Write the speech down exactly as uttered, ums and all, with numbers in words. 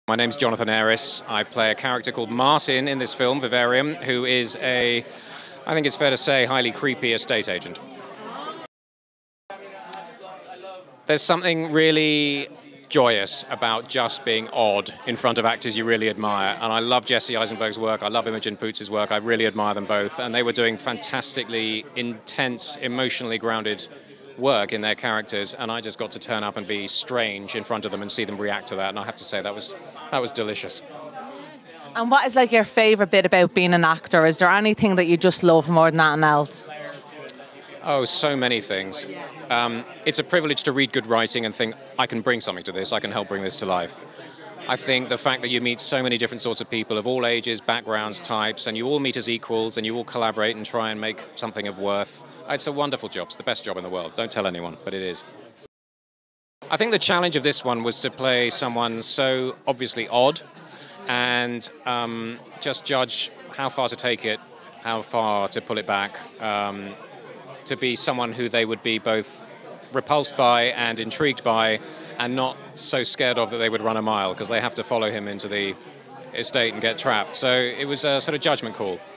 My name's Jonathan Aris. I play a character called Martin in this film, Vivarium, who is a, I think it's fair to say, highly creepy estate agent. There's something really joyous about just being odd in front of actors you really admire. And I love Jesse Eisenberg's work. I love Imogen Poots' work. I really admire them both. And they were doing fantastically intense, emotionally grounded work in their characters, and I just got to turn up and be strange in front of them and see them react to that, and I have to say that was that was delicious. And what is like your favourite bit about being an actor? Is there anything that you just love more than anything else? Oh, so many things. Um, it's a privilege to read good writing and think, I can bring something to this, I can help bring this to life. I think the fact that you meet so many different sorts of people of all ages, backgrounds, types, and you all meet as equals and you all collaborate and try and make something of worth. It's a wonderful job. It's the best job in the world. Don't tell anyone, but it is. I think the challenge of this one was to play someone so obviously odd and um, just judge how far to take it, how far to pull it back, um, to be someone who they would be both repulsed by and intrigued by, and not so scared of that they would run a mile because they have to follow him into the estate and get trapped. So it was a sort of judgment call.